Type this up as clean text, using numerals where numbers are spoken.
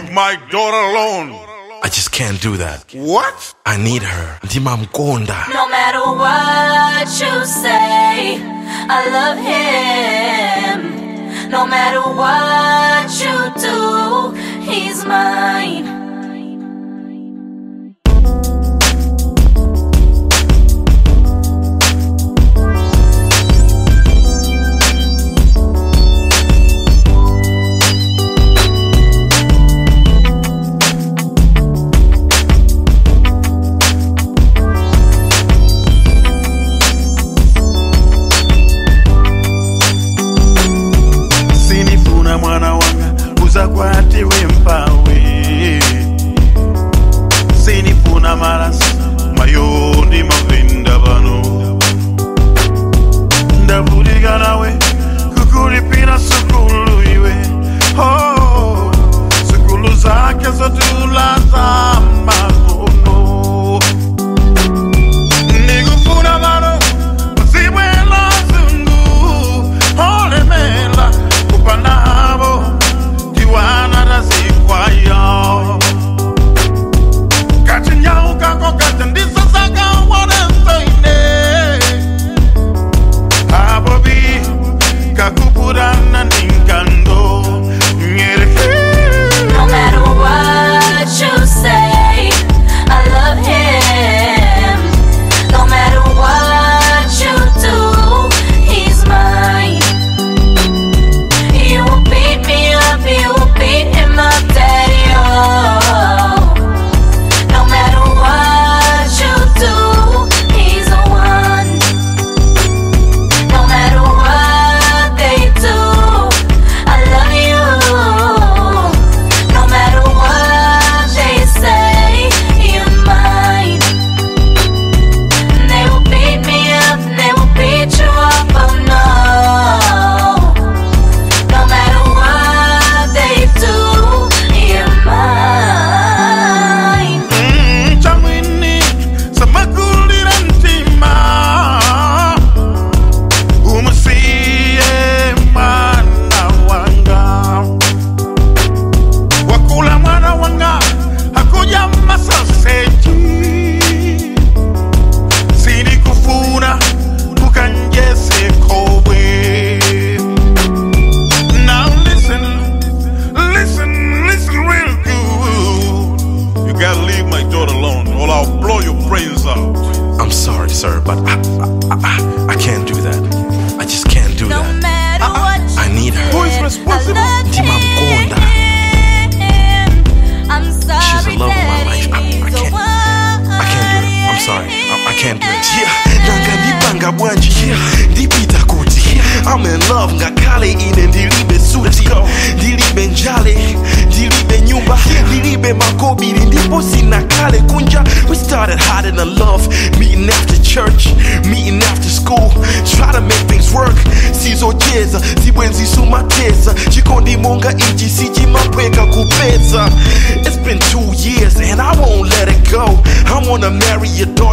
leave my daughter alone. I just can't do that. What? I need her. Ndima mkonda. No matter what you say, I love him. No matter what you do, he's mine. Mwana wanga uzakwatiwe mpawe sinifuna marasi mayoni mavinda bano ndavulika nawe kukulipira sukulu iwe oh sukulu zake zotula za makono nikufuna bano uzibwela zungu olemela kupanda No matter what you say, I love him. No matter what you do, he's mine. You will beat me up, you will beat him up, daddy, oh. No matter what you do, he's the one. No matter what they do, I love you. No matter what they say, you're mine. They will beat me up, they will beat you up, oh no. No matter what they do, you're mine. Chamwini samakulira ntima umusiye mwana wanga wakula mwana wanga hakuja masaseji sini kufuna kukanjese kowe. Now listen real good. You gotta leave my daughter alone or I'll blow your brains out. I'm sorry, sir, but I can't do that. I just can't do No that. matter what you I need her. Who is responsible? I love Ndima mkonda. him. I'm sorry, She's the love of my life. I he's the can't. one. I can't do it. I'm sorry. I can't do it. Yeah, nanga ndipanga bwanji. Yeah, ndipita kuti. I'm in love ngakale ine ndilibe suti. Ndilibe njale, ndilibe nyumba, ndilibe makobiri ndipo sina kale kunja. We started hot in the love, meeting after church, meeting after school, try to make things work. Sizocheza, zibwenzi sumateza, chikondi monga ichi sichimapweka kupeza. It's been 2 years and I won't let it go. I wanna marry your daughter.